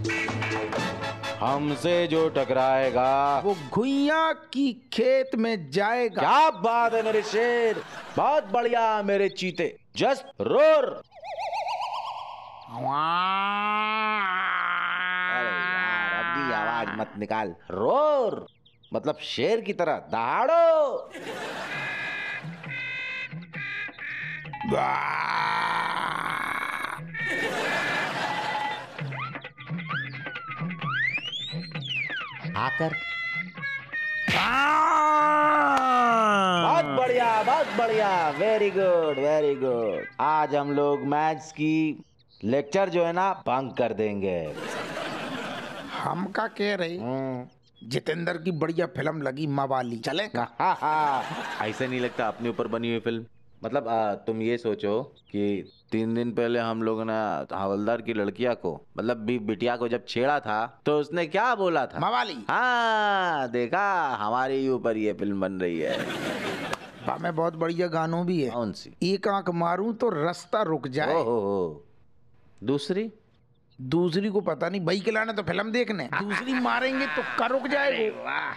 हमसे जो टकराएगा वो घुइयां की खेत में जाएगा। क्या बात है मेरे शेर, बहुत बढ़िया मेरे चीते, जस्ट रोर। अरे यार अपनी आवाज मत निकाल, रोर मतलब शेर की तरह दहाड़ो। आकर बहुत बढ़िया, वेरी गुड वेरी गुड। आज हम लोग मैथ्स की लेक्चर जो है ना बंक कर देंगे। हम का कह रहे जितेंद्र की बढ़िया फिल्म लगी मवाली, चलेगा? ऐसे नहीं लगता अपने ऊपर बनी हुई फिल्म। मतलब तुम ये सोचो कि 3 दिन पहले हम लोगों ने हवलदार की लड़किया को मतलब बिटिया को जब छेड़ा था तो उसने क्या बोला था? मवाली। हाँ देखा, हमारे ही ऊपर ये फिल्म बन रही है। में बहुत बढ़िया गानों भी है। कौन सी? एक आंख मारूं तो रास्ता रुक जाए। ओहो, दूसरी को पता नहीं, भाई खिलाने तो फिल्म देखने, दूसरी मारेंगे तो कर रुक जाएगा। वाह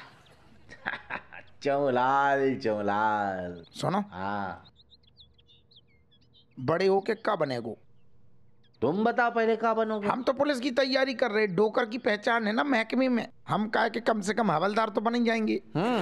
चमलाल चमलाल। सुनो, हाँ बड़े होके क्या बनेगो? तुम बताओ पहले क्या बनोगे? हम तो पुलिस की तैयारी कर रहे, डोकर की पहचान है ना महकमे में, हम कहा कि कम से कम हवलदार तो बन जाएंगे।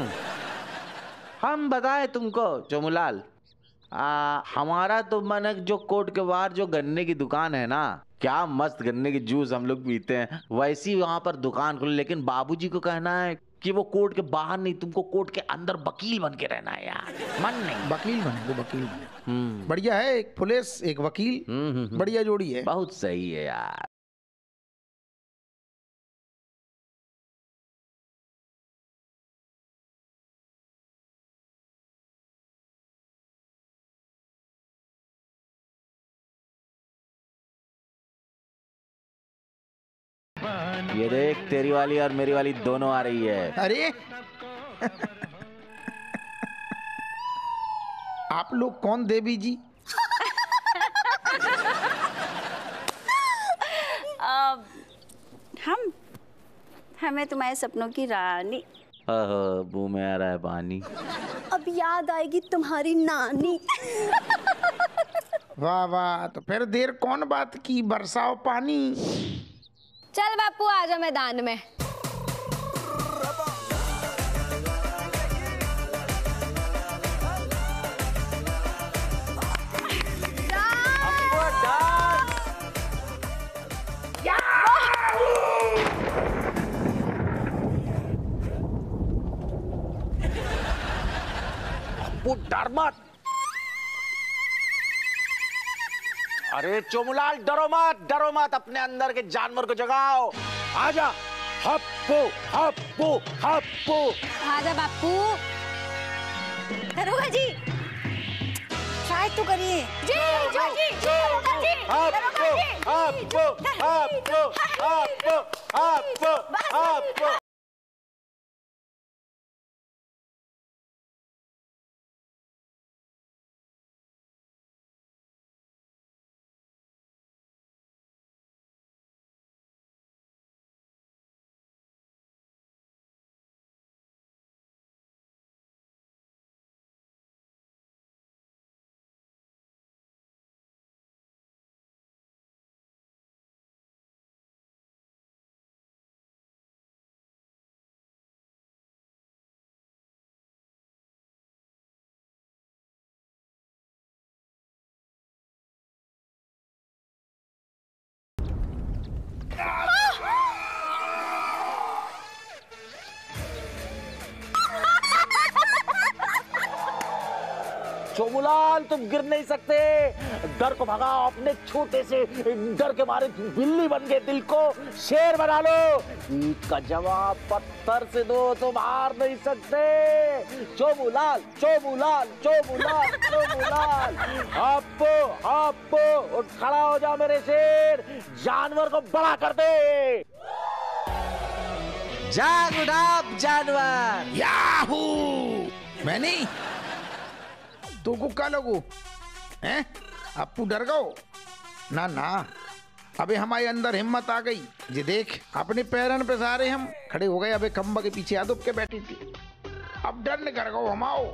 हम बताए तुमको चमलाल, हमारा तो मन है जो कोर्ट के बाहर जो गन्ने की दुकान है ना, क्या मस्त गन्ने की जूस हम लोग पीते हैं, वैसी वहां पर दुकान खोले। लेकिन बाबूजी को कहना है कि वो कोर्ट के बाहर नहीं, तुमको कोर्ट के अंदर वकील बन के रहना है यार। मन नहीं। वकील बने, वो वकील बने। बढ़िया है, एक पुलिस एक वकील, बढ़िया जोड़ी है। बहुत सही है यार। ये देख, तेरी वाली और मेरी वाली दोनों आ रही है। अरे आप लोग कौन देवी जी? हमें तुम्हारे सपनों की रानी। मुंह में आ रहा है पानी। अब याद आएगी तुम्हारी नानी। वाह वाह, तो फिर देर कौन बात की, बरसाओ पानी। चल बापू आ जा मैदान में। डर मत। अरे चोमुलाल डरो मत, अपने अंदर के जानवर को जगाओ। आजा, हप्पो हप्पो हप्पो। आजा बापू। दरोगा जी, शायद तो करिए। जी जी जी हप्पो हप्पो हप्पो हप्पो हप्पो हप्पो। चोमुलाल तुम गिर नहीं सकते, डर को भगाओ, अपने छोटे से डर के मारे बिल्ली बन के दिल को शेर बना लो। ईट का जवाब पत्थर से दो, तुम हार नहीं सकते। चोमुलाल चोमुलाल चोमुलाल चोमुलाल। हप्पो हप्पो, उठ खड़ा हो जा मेरे शेर, जानवर को बड़ा कर दे। जाग उठाओ जानवर। याहू! मैं नहीं तो को क्या लोगो हैं? अपू डर गो ना ना, अबे हमारे अंदर हिम्मत आ गई। ये देख अपने पैरन पे सारे हम खड़े हो गए। अबे खम्बा के पीछे आदुब के बैठी थी, अब डर न कर गो हमाओ।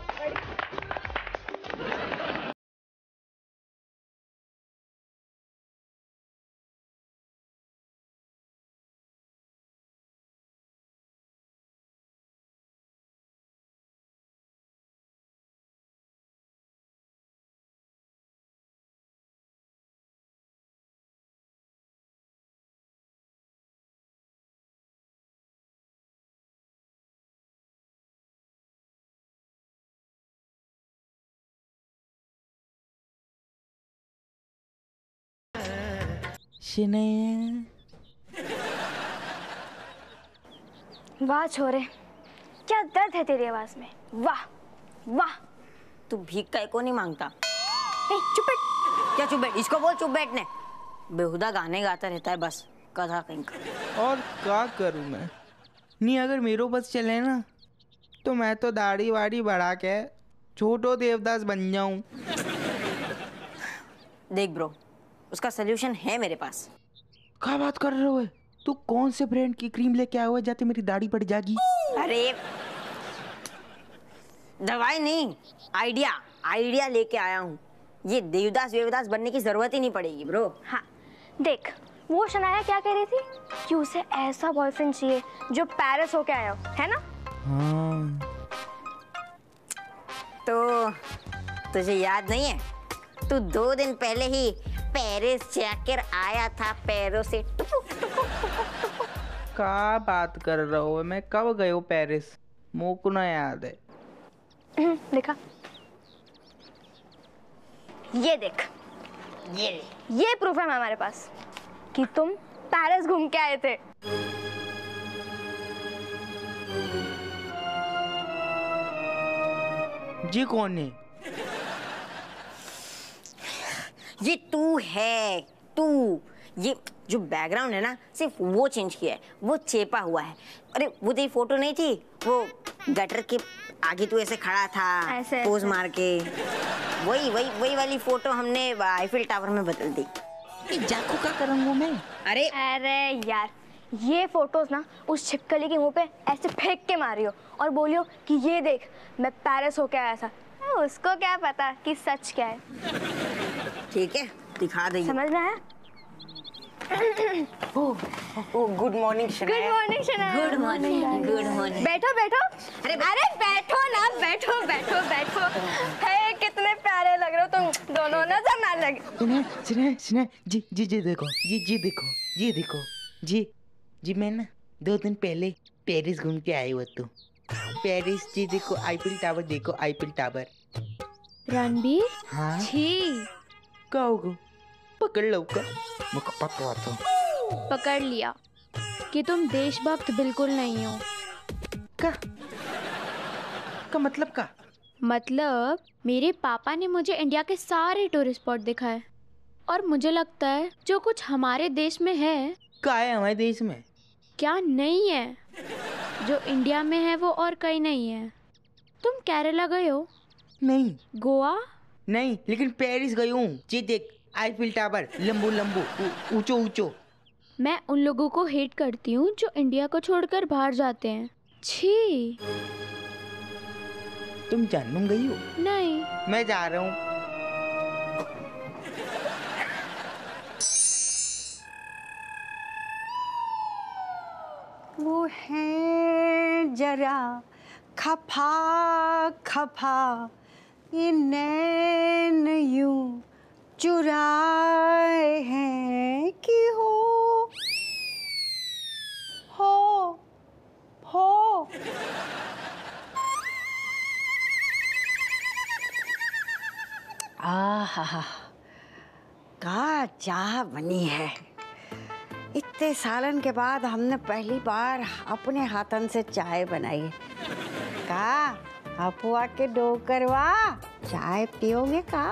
वाह छोरे, क्या दर्द है तेरी आवाज में। वाह वाह। तू भीख का को नहीं मांगता। चुप बैठ। क्या चुप बैठ? इसको बोल चुप बैठने। बेहुदा गाने गाता रहता है बस, गधा कहीं का। और क्या करूं मैं? नहीं अगर मेरो बस चले ना तो मैं तो दाढ़ी वाड़ी बढ़ा के छोटो देवदास बन जाऊं। देख ब्रो, उसका सलूशन है मेरे पास। क्या बात कर रहे हो? तू कौन से ब्रांड की क्रीम लेके आया हुआ है जाते मेरी दाढ़ी बढ़ जाएगी? अरे दवाई नहीं, आइडिया लेके आया हूँ। ये देवदास बनने की जरूरत ही नहीं पड़ेगी ब्रो। हाँ देख, वो शनाया क्या कह रही थी कि उसे ऐसा बॉयफ्रेंड चाहिए जो पेरिस होके आया हो, है ना? हाँ। तो तुझे याद नहीं है, तू 2 दिन पहले ही पेरिस जाकर आया था पैरों से। क्या बात कर रहे हो? मैं कब गए हो पेरिस? मुझको ना याद है। देखा, ये देख, ये प्रूफ है हमारे पास कि तुम पेरिस घूम के आए थे। जी कौन है? ये तू है, तू। ये जो बैकग्राउंड है ना, सिर्फ वो चेंज किया है, वो चेपा हुआ है। अरे वो तेरी फोटो नहीं थी, वो गटर के आगे तू ऐसे खड़ा था, ऐसे पोज मार के, वही वाली फोटो हमने आईफिल टावर में बदल दी। जाकू का करूंगा मैं? अरे यार, ये फोटोज ना उस छिपकली के मुंह पे ऐसे फेंक के मारियो और बोलियो कि ये देख मैं पेरिस होके आया था। उसको क्या पता कि सच क्या है। ठीक है, दिखा दे। समझ में आया? Good morning Shanaya. Good morning Shanaya. Good morning. बैठो। अरे बैठो ना, बैठो। है कितने प्यारे लग रहे हो तुम दोनों, नजर ना लगे। सुने जी देखो जी मैं ना 2 दिन पहले पेरिस घूम के आई हुआ तू। पेरिस जी देखो, आईफिल टावर देखो, आईफिल टावर। रणबीर, हाँ छी, कहोगो पकड़ लो का। मुझको पता था। पकड़ लिया कि तुम देशभक्त बिल्कुल नहीं हो। का मतलब का? मतलब मेरे पापा ने मुझे इंडिया के सारे टूरिस्ट स्पॉट दिखाए और मुझे लगता है जो कुछ हमारे देश में है। क्या है हमारे देश में? क्या नहीं है? जो इंडिया में है वो और कहीं नहीं है। तुम केरला गए हो? नहीं। गोवा? नहीं, लेकिन पेरिस गई हूँ। जी देख, आईफिल टावर, लंबू ऊंचो। मैं उन लोगों को हेट करती हूँ जो इंडिया को छोड़कर बाहर जाते हैं। छी। तुम जानू गई हो? नहीं। मैं जा रहा हूँ। वो है जरा खफा ये नैन यूं चुराए हैं कि हो आहा, क्या चाह बनी है। इतने सालन के बाद हमने पहली बार अपने हाथन से चाय बनाई है। का अपुआ के डोकरवा चाय पियोगे का?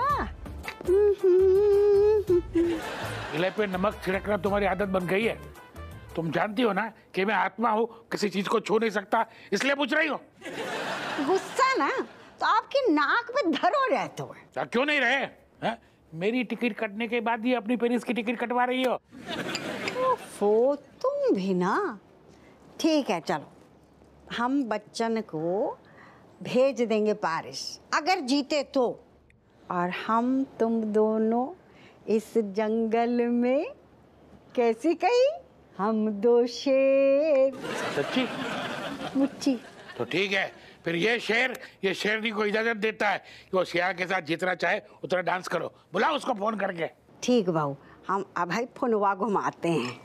गले पे नमक छिड़कना तुम्हारी आदत बन गई है। तुम जानती हो ना कि मैं आत्मा हूँ, किसी चीज को छू नहीं सकता, इसलिए पूछ रही हो। गुस्सा ना तो आपकी नाक पे धरो रहते हो। क्यों नहीं रहे? मेरी टिकट कटने के बाद ही अपनी पेरिस की टिकट कटवा रही हो। वो तुम भी ना। ठीक है चलो, हम बच्चन को भेज देंगे पेरिस अगर जीते तो, और हम तुम दोनों इस जंगल में, कैसी कही, हम दो शेर। सच्ची? मुच्ची। तो ठीक है, फिर ये शेरनी को इजाजत देता है कि वो शेर के साथ जितना चाहे उतना डांस करो। बुलाओ उसको फोन करके। ठीक बाबू, हम अब भाई फोनवा घुमाते हैं।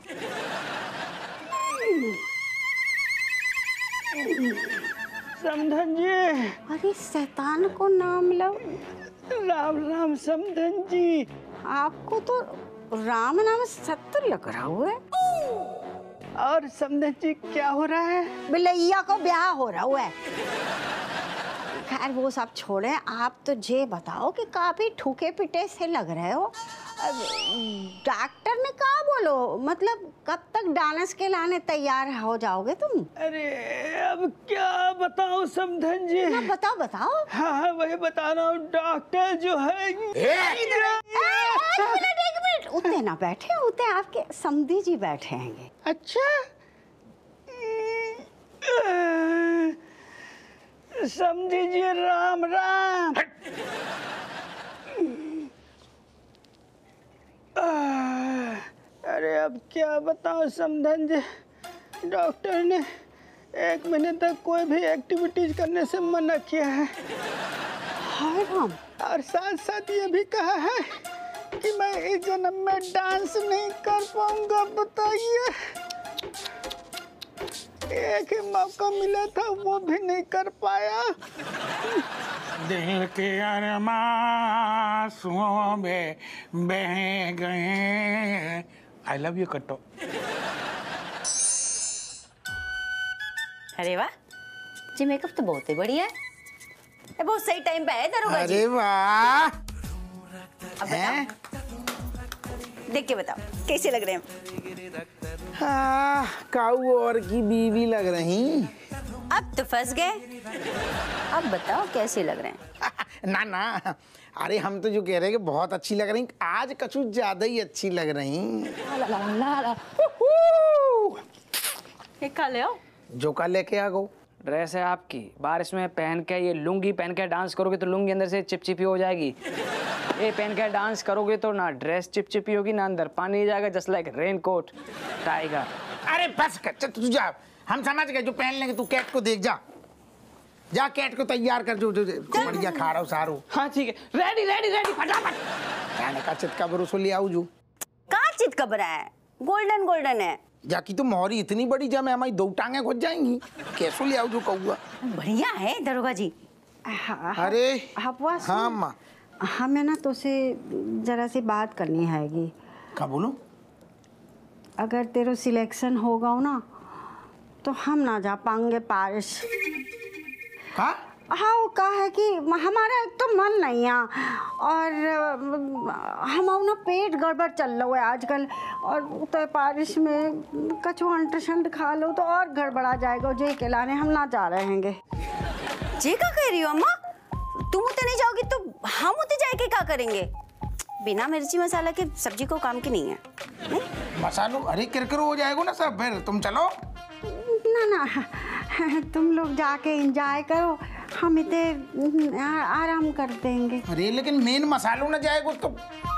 समधन जी। अरे शैतान को नाम लो। राम राम समधन जी। आपको तो राम नाम सत्य लग रहा हुआ है। और समधन जी क्या हो रहा है? बिलैया को ब्याह हो रहा हुआ है। खैर वो सब छोड़े, आप तो ये बताओ कि काफी ठुके पिटे से लग रहे हो। डॉक्टर ने कहा बोलो, मतलब कब तक डांस के लाने तैयार हो जाओगे तुम? अरे अब क्या बताऊं समधन जी? ना बताओ बताओ। हाँ वही बता रहा हूँ, डॉक्टर जो है। एक मिनट, उतने ना बैठे, उतने आपके समधी जी बैठे हैं। अच्छा समधी जी, राम राम। अरे अब क्या बताऊं समधन जी, डॉक्टर ने 1 महीने तक कोई भी एक्टिविटीज करने से मना किया है। हाय राम। और साथ साथ ये भी कहा है कि मैं इस जन्म में डांस नहीं कर पाऊंगा। बताइए, एक ही मौका मिला था वो भी नहीं कर पाया। दिल के अरमां आंसुओं में बह गए। आई लव यू कट्टो। अरे वाह जी, मेकअप तो बहुत ही बढ़िया है। बहुत सही टाइम पे है दरोगा जी। अरे वाह। अब बताओ, देख के बताओ कैसे लग रहे हैं। हाँ, काऊ और की बीवी लग रही। अब तो फंस गए। अब बताओ कैसे लग रहे हैं। ना ना, अरे हम तो जो कह रहे हैं कि बहुत अच्छी लग रही, आज कछु ज्यादा ही अच्छी लग रही। एक खा ले आओ। जो का लेके आ गो। ड्रेस है आपकी, बारिश में पहन के, ये लुंगी पहन के डांस करोगे तो लुंगी अंदर से चिपचिपी हो जाएगी। ये पहन के डांस करोगे तो ना ड्रेस चिपचिपी होगी ना अंदर पानी जाएगा, जस्ट लाइक रेनकोट टाइगर। अरे बस कर, तू जा, हम समझ गए। जो पहन लेंगे तू कैट को देख जा, जा कैट को तैयार कर, जो बढ़िया खा रहा हूँ सारू। हाँ ठीक है, रेडी रेडी रेडी, फटाफट। कहने का चितका भरोसा ले आओ। जो कहाँ चित कबरा है, गोल्डन गोल्डन है। जाकी तो मोहरी इतनी बड़ी जा, मैं हमारी 2 टांगे घुस जाएंगी। कैसो ले आओ जो कहूँगा। बढ़िया है दरोगा जी। अरे हवा हाँ माँ, हमें ना तुझसे जरा सी बात करनी हैगी। क्या बोलो? अगर तेरा सिलेक्शन होगा ना तो हम ना जा पाएंगे पेरिस। हाँ हाँ, वो कहा है कि हमारा एक तो मन नहीं है, और हम ना पेट गड़बड़ चल रहा है आजकल, और तो पेरिस में कछु अंटशंट खा लो तो और गड़बड़ा जाएगा। जे के लाने हम ना जा रहे हैं। जी क्या कह रही हो अम्मा? तुम उते नहीं जाओगी तो हम उते जाके क्या करेंगे? बिना मिर्ची मसाला के सब्जी को काम की नहीं है। मसालो, अरे किरकिरो हो जाएगा ना सब। फिर तुम चलो ना ना, तुम लोग जाके एंजॉय करो, हम इतने आराम कर देंगे। अरे लेकिन मेन मसालो ना जाएगा तो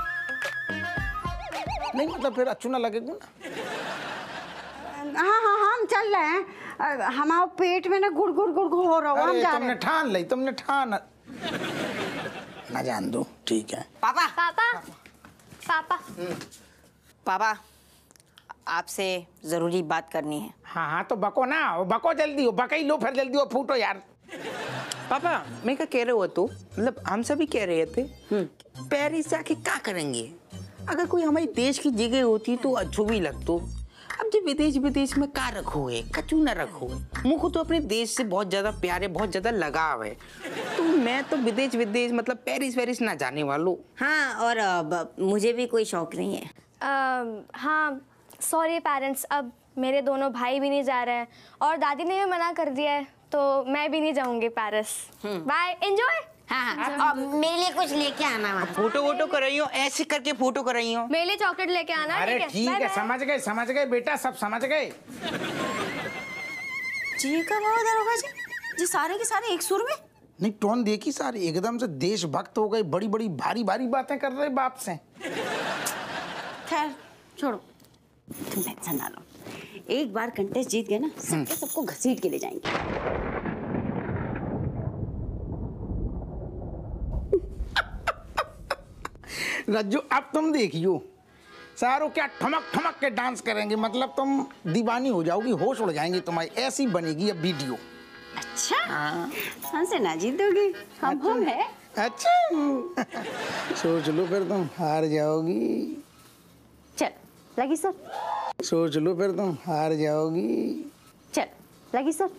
नहीं, मतलब फिर अच्छू ना लगेगा ना। हाँ हाँ, हम चल रहे हैं। हमारे पेट में ना गुड़ गुड़ गुड़ हो रहा है। हम जा रहे तुमने हैं। ठान ली, तुमने ठान ना जान दो। ठीक है पापा पापा पापा पापा, आपसे जरूरी बात करनी है। हाँ हाँ, तो बको ना, बको जल्दी हो, बकई लो फिर जल्दी हो, फूटो यार। पापा मैं क्या कह रहे हो तू, मतलब हम सभी कह रहे थे पेरिस जाके क्या करेंगे। अगर कोई हमारे देश की जगह होती तो अच्छो भी लगतो। अब जब विदेश में क्या रखोगे, कचू ना रखोगे। मुझको तो अपने देश से बहुत ज्यादा प्यार है, बहुत ज्यादा लगाव है, तो मैं तो विदेश मतलब पेरिस ना जाने वालू। हाँ, और मुझे भी कोई शौक नहीं है। हाँ सॉरी पेरेंट्स, अब मेरे दोनों भाई भी नहीं जा रहे हैं और दादी ने भी मना कर दिया है, तो मैं भी नहीं जाऊंगी पेरिस। Bye, enjoy. हाँ, मेरे लिए कुछ लेके आना वहाँ। फोटो वोटो कर रही हो, ऐसे करके फोटो कर रही हो। मेरे लिए चॉकलेट लेके आना। अरे ठीक है, समझ गए बेटा, सब समझ गए। जी कब आओ दरोगा जी सारे के सारे एक सुर में। नहीं टोन देखी सारी एकदम से देशभक्त हो गए, बड़ी बड़ी भारी भारी बातें कर रहे बाप से। खैर छोड़ो, तुम टेंशन ना लो, एक बार कंटेस्ट जीत गए ना सबके सबको घसीट के ले जाएंगे। रज्जू अब तुम देखियो, सारों क्या ठमक ठमक के डांस करेंगे, मतलब तुम दीवानी हो जाओगी, होश उड़ जाएंगे तुम्हारी, ऐसी बनेगी अब वीडियो। अच्छा हमसे ना जीतोगी, हम है। अच्छा सोच लो फिर तुम हार जाओगी। चल लगी सर। सोच लो फिर तुम हार जाओगी। चल लगी सर।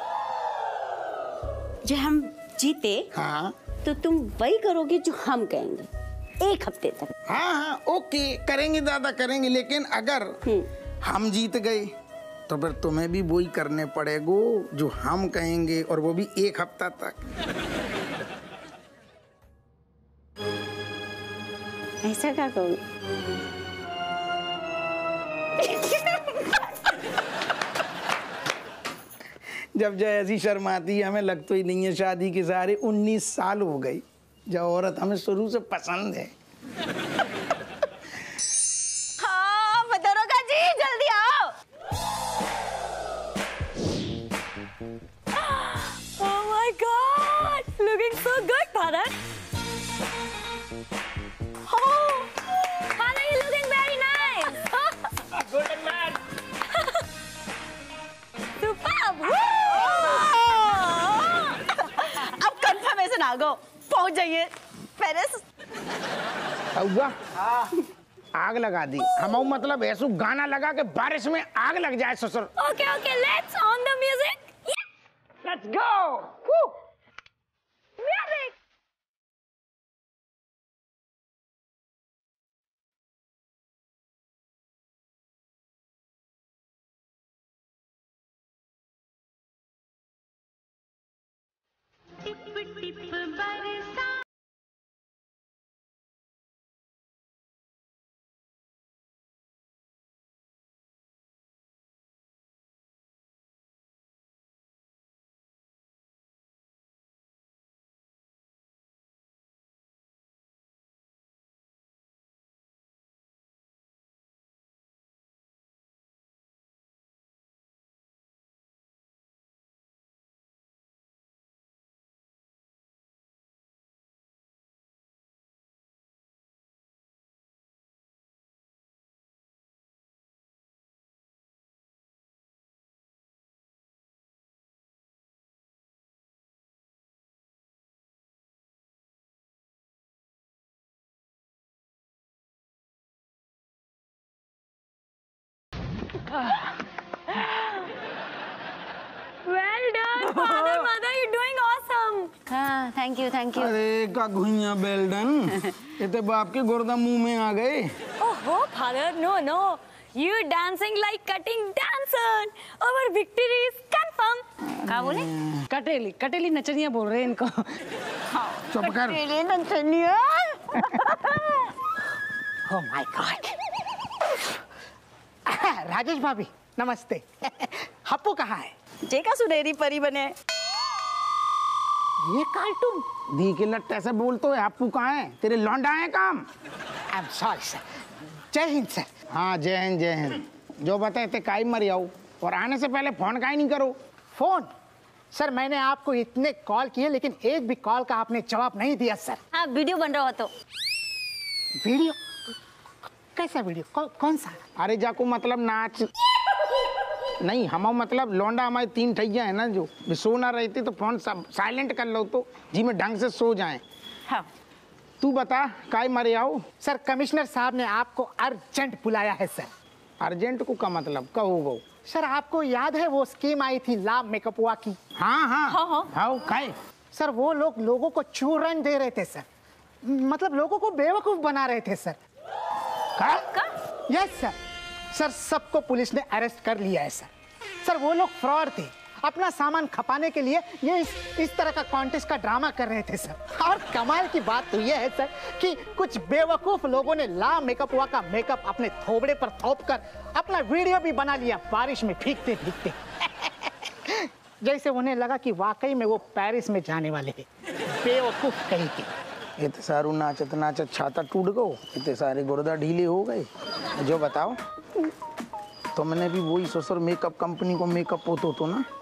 जो हम जीते हाँ तो तुम वही करोगे जो हम कहेंगे, एक हफ्ते तक। हाँ ओके करेंगे दादा करेंगे, लेकिन अगर हम जीत गए तो फिर तुम्हें भी वही करने पड़ेगो जो हम कहेंगे, और वो भी एक हफ्ता तक। ऐसा क्या कहोगे? जब जैसी शर्माती है हमें लगता ही नहीं है, शादी के सारे 19 साल हो गई, जो औरत हमें शुरू से पसंद है। हाँ दरोगा जी जल्दी आओ। Oh my God, looking so good, Father. Oh, Father, you looking very nice. Good man. Superb. अब कंफर्मेशन आ गो, पहुंच जाइए पेरिस। हुआ आग लगा दी हम, मतलब ऐसा गाना लगा के बारिश में आग लग जाए ससुर। Okay, okay, let's on the music. Let's go. Music. Well done, Father, Mother, you're doing awesome. हाँ थैंक यू थैंक यू। अरे का घुइया बेल्डन, ये तो बाप के गुर्दा मुंह में आ गए। Oh, Father, no. You're dancing like cutting dancer. Our victory is confirmed. क्या बोले? कटेली नचनिया बोल रहे हैं इनको। चुप कर। Oh my God. राजेश भाभी नमस्ते। हप्पू कहाँ है? जेका सुनहरी परी बने। ये कार्टून दी के लट्टे से बोलते हो, आपको कहाँ है? तेरे लौंडा है काम। I am sorry sir. जय हिंद सर। हाँ जय हिंद। जो बताए थे काई मर आओ, और आने से पहले फोन काई नहीं करो। फोन सर मैंने आपको इतने कॉल किए लेकिन एक भी कॉल का आपने जवाब नहीं दिया सर। हाँ वीडियो बन रहा हो तो। वीडियो? कैसा वीडियो? कौन सा? अरे जाको मतलब नाच नहीं, हम मतलब लौंडा हमारे 3 ठैया है ना, जो सो ना रहती तो फोन सब साइलेंट कर लो तो जी में ढंग से सो जाएं। हाँ तू बता काय मरे आओ। सर कमिश्नर साहब ने आपको अर्जेंट बुलाया है सर। अर्जेंट को का मतलब कहो गो? सर आपको याद है वो स्कीम आई थी लाभ मेकअपवा की? हाँ काय सर वो लोग लोगों को चूरन दे रहे थे सर, मतलब लोगों को बेवकूफ बना रहे थे सर। Yes sir. सर सबको पुलिस ने अरेस्ट कर लिया है सर। सर वो लोग फ्रॉड थे, अपना सामान खपाने के लिए ये इस तरह का कॉन्टेस्ट का ड्रामा कर रहे थे सर। और कमाल की बात तो ये है सर कि कुछ बेवकूफ लोगों ने ला मेकअप हुआ का मेकअप अपने थोबड़े पर थोप कर अपना वीडियो भी बना लिया बारिश में भीगते भीगते। जैसे उन्हें लगा कि वाकई में वो पेरिस में जाने वाले हैं। बेवकूफ कहीं के। इतने सारू नाचत नाचत छाता टूट गो, इतने सारे गुर्दा ढीले हो गए। जो बताओ, तुमने भी वही ससुर मेकअप कंपनी को मेकअप होतो तो ना।